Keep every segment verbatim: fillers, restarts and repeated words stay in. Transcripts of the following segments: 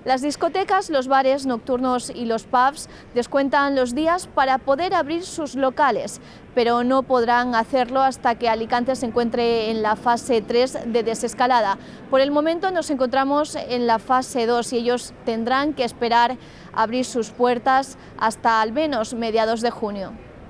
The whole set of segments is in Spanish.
Las discotecas, los bares nocturnos y los pubs descuentan los días para poder abrir sus locales, pero no podrán hacerlo hasta que Alicante se encuentre en la fase tres de desescalada. Por el momento nos encontramos en la fase dos y ellos tendrán que esperar a abrir sus puertas hasta al menos mediados de junio.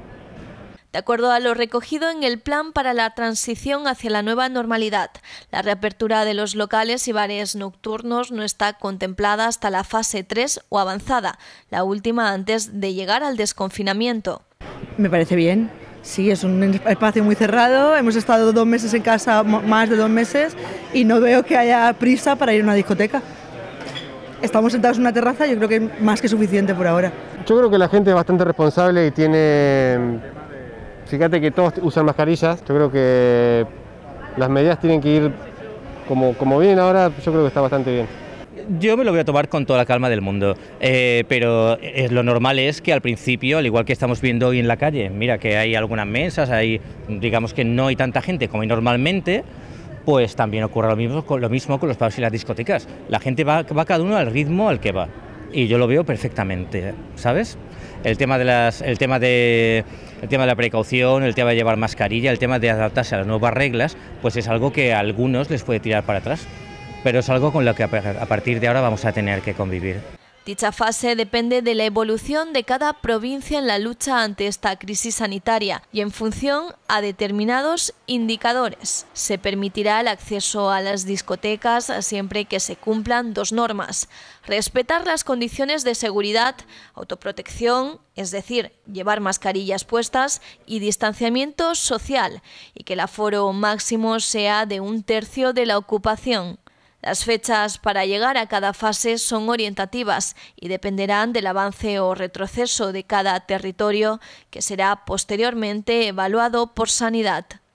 De acuerdo a lo recogido en el plan para la transición hacia la nueva normalidad, la reapertura de los locales y bares nocturnos no está contemplada hasta la fase tres o avanzada, la última antes de llegar al desconfinamiento. Me parece bien, sí, es un espacio muy cerrado, hemos estado dos meses en casa, más de dos meses, y no veo que haya prisa para ir a una discoteca. Estamos sentados en una terraza, yo creo que es más que suficiente por ahora. Yo creo que la gente es bastante responsable y tiene... Fíjate que todos usan mascarillas, yo creo que las medidas tienen que ir como, como vienen ahora, yo creo que está bastante bien. Yo me lo voy a tomar con toda la calma del mundo, eh, pero eh, lo normal es que al principio, al igual que estamos viendo hoy en la calle, mira que hay algunas mesas, hay, digamos que no hay tanta gente como hay normalmente, pues también ocurre lo mismo, lo mismo con los pubs y las discotecas. La gente va, va cada uno al ritmo al que va, y yo lo veo perfectamente, ¿sabes? El tema de las, el tema de, el tema de la precaución, el tema de llevar mascarilla, el tema de adaptarse a las nuevas reglas, pues es algo que a algunos les puede tirar para atrás, pero es algo con lo que a partir de ahora vamos a tener que convivir. Dicha fase depende de la evolución de cada provincia en la lucha ante esta crisis sanitaria y en función a determinados indicadores. Se permitirá el acceso a las discotecas siempre que se cumplan dos normas: respetar las condiciones de seguridad, autoprotección, es decir, llevar mascarillas puestas, y distanciamiento social, y que el aforo máximo sea de un tercio de la ocupación. Las fechas para llegar a cada fase son orientativas y dependerán del avance o retroceso de cada territorio, que será posteriormente evaluado por Sanidad.